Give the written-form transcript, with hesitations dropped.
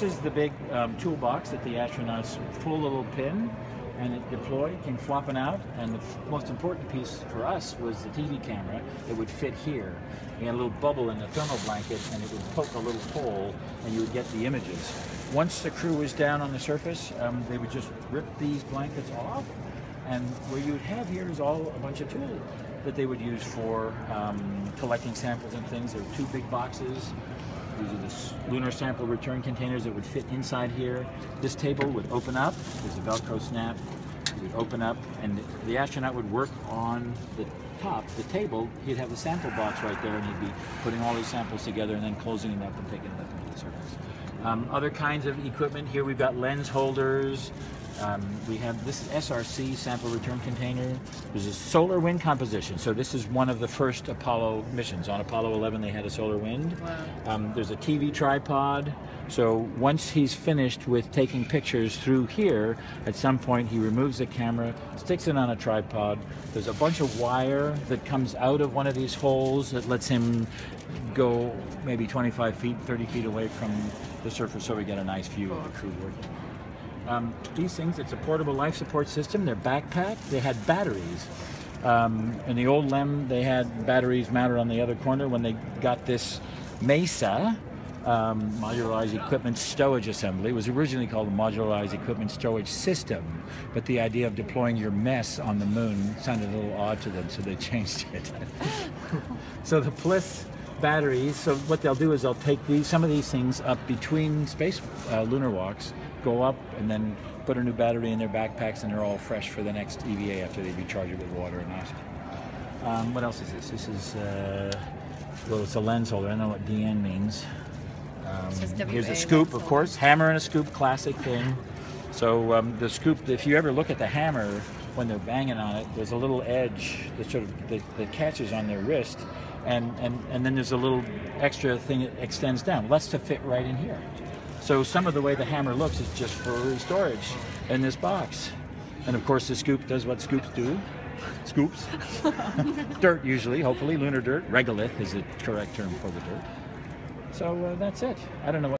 is the big toolbox that the astronauts pull a little pin and it deployed, came flopping out, and the most important piece for us was the TV camera that would fit here. We had a little bubble in the thermal blanket and it would poke a little hole and you would get the images. Once the crew was down on the surface, they would just rip these blankets off, and what you would have here is all a bunch of tools that they would use for collecting samples and things. There were two big boxes. These are the lunar sample return containers that would fit inside here. This table would open up. There's a Velcro snap. It would open up, and the astronaut would work on the top, the table. He'd have the sample box right there, and he'd be putting all his samples together and then closing it up and taking it up into the surface. Other kinds of equipment here, we've got lens holders. We have this SRC sample return container. There's a solar wind composition. So this is one of the first Apollo missions. On Apollo 11 they had a solar wind. Wow. There's a TV tripod. So once he's finished with taking pictures through here, at some point he removes the camera, sticks it on a tripod. There's a bunch of wire that comes out of one of these holes that lets him go maybe 25 feet, 30 feet away from the surface, so we get a nice view of the crew working. These things, it's a portable life support system. They're backpacked. They had batteries. In the old LEM, they had batteries mounted on the other corner. When they got this MESA, Modularized Equipment Stowage Assembly, it was originally called the Modularized Equipment Stowage System, but the idea of deploying your mess on the moon sounded a little odd to them, so they changed it. So the Plis batteries, so what they'll do is they'll take some of these things up between space lunar walks, go up and then put a new battery in their backpacks, and they're all fresh for the next EVA after they recharge it with water and oxygen. What else is this? This is, well, it's a lens holder. I don't know what DN means. Here's a scoop, of course. Hammer and a scoop, classic thing. So the scoop, if you ever look at the hammer when they're banging on it, there's a little edge that sort of that catches on their wrist, and then there's a little extra thing that extends down. That's to fit right in here. So some of the way the hammer looks is just for storage in this box. And of course the scoop does what scoops do. Scoops. Dirt usually, hopefully, lunar dirt. Regolith is the correct term for the dirt. So that's it. I don't know what